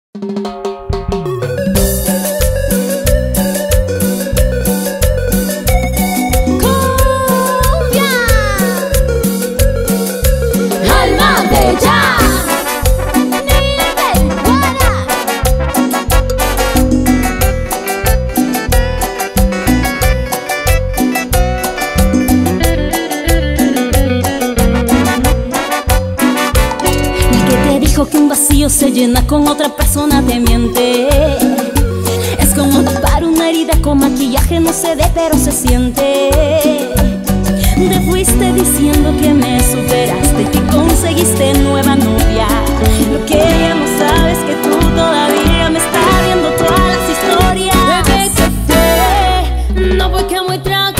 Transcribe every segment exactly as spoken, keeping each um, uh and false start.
Que un vacío se llena con otra persona te miente. Es como tapar una herida con maquillaje, no se ve pero se siente. Te fuiste diciendo que me superaste y que conseguiste nueva novia. Lo que ella no sabe es que tú todavía me estás viendo todas las historias. Bebé, ¿qué fue? No, porque muy tracaído,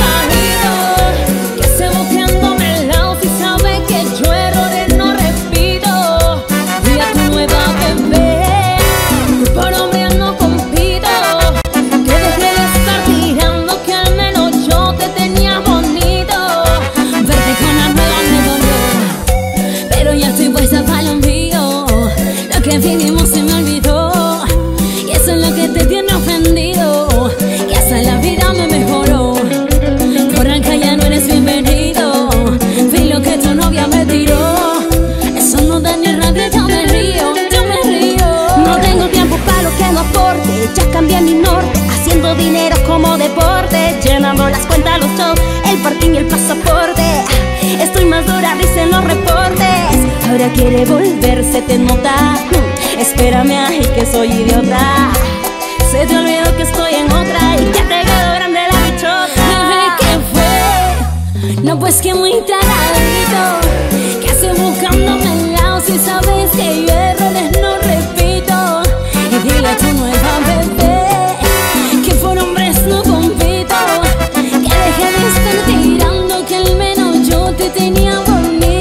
que se buscándome el lado y sabe que yo errores no repito. Y a tu nueva bebé, por hombre no compito. Que dejé de estar tirando, que al menos yo te tenía bonito. Verte con la nueva me dolió, pero ya estoy puesta para lo mío. Lo que vivimos se me olvidó, y eso es lo que te tiene ofendido. Y hasta la vida me mejoró. Por acá ya no eres bienvenido. Vi lo que tu novia me tiró. Eso no da ni rabia, yo me río, yo me río. No tengo tiempo para lo que no aporte. Ya cambié mi norte, haciendo dinero como deporte, llenando las cuentas, los shows, el parking y el pasaporte. Estoy más dura, risa en los reportes. Ahora quiere volverse, te nota. Espérame, ay, que soy idiota. Se te olvidó que estoy en otra y que te quedó grande la bichota. Bebé, ¿qué fue? No, pues que muy taradito, que hace buscándome el lado si sabes que yo errores no repito. Y dile a tu nueva bebé que por hombres no compito, que deje de estar tirando, que al menos yo te tenía bonito.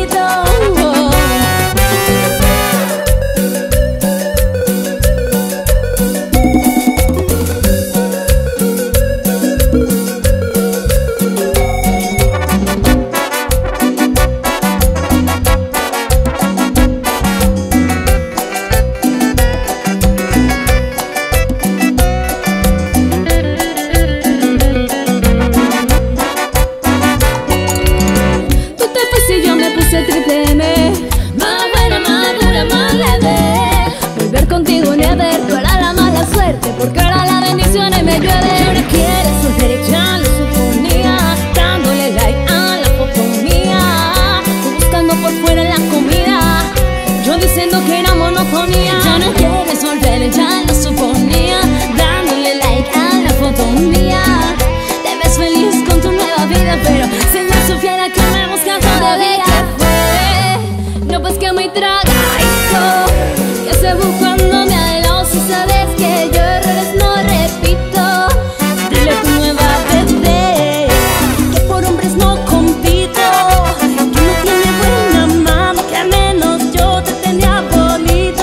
Triple M, más buena, más dura, más leve. Volver contigo ni a ver, tú eras la mala suerte, porque ahora las bendiciones me llueven. Yo no quiero soltar, ya lo suponía, dándole like a la foto mía, tú buscando por fuera la comida, yo diciendo que era monotonía. Ya no quieres volver, ya lo suponía, dándole like a la foto mía. Te ves feliz con tu nueva vida, pero si yo supiera que me buscas todavía. No, pues que muy tragadito, que se buscándome al lado si sabes que yo errores no repito. Dile a tu nueva bebé que por hombres no compito, que no tiene buena mano, que al menos yo te tenía bonito.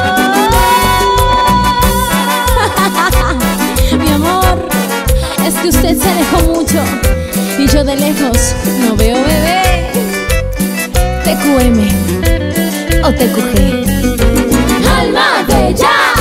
Mi amor, es que usted se alejó mucho y yo de lejos no veo, bebé. T Q M o T Q G. Alma Bella.